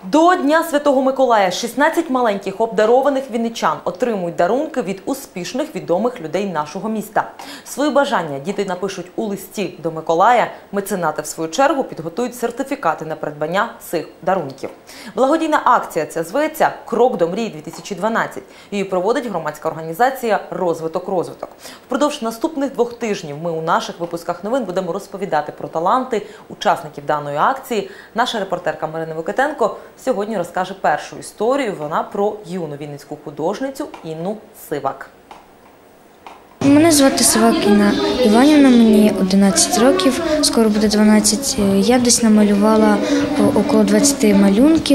До Дня Святого Миколая 16 маленьких обдарованих вінничан отримують дарунки від успішних відомих людей нашого міста. Свої бажання діти напишуть у листі до Миколая. Меценати, в свою чергу, підготують сертифікати на придбання цих дарунків. Благодійна акція ця зветься «Крок до мрії-2012». Її проводить громадська організація «Розвиток-розвиток». Впродовж наступних 2 тижнів ми у наших випусках новин будемо розповідати про таланти учасників даної акції. Наша репортерка Марина Викитенко сьогодні розкаже першу історію. Вона про юну вінницьку художницю Інну Сивак. Мене звати Сивак Інна Іванівна, мені 11 років, скоро буде 12. Я десь намалювала около 20 малюнків.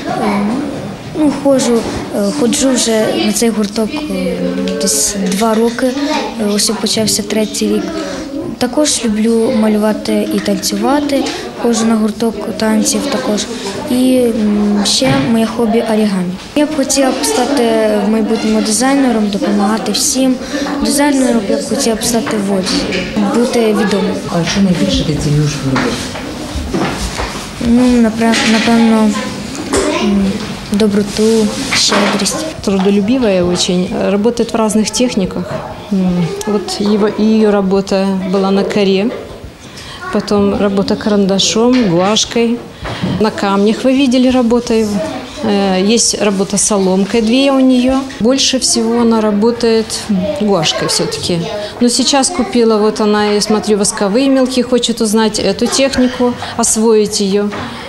Ходжу вже на цей гурток десь 2 роки, ось почався 3-й рік. Також люблю малювати і танцювати, ходжу на гурток танців також. І ще моє хобі – оригамі. Я б хотіла б стати в майбутньому дизайнером, допомагати всім. Дизайнером я б хотіла б стати в одязі, бути відомим. А що найбільше ти цінуєш в роботі? Напевно, доброту, щедрість. Трудолюбивая очень, работает в разных техниках. Вот ее работа была на коре, потом работа карандашом, гуашкой. На камнях вы видели работу его. Есть работа соломкой, 2 у нее. Больше всего она работает гуашкой все-таки. Но сейчас купила, вот она, я смотрю, восковые мелкие, хочет узнать эту технику, освоить ее.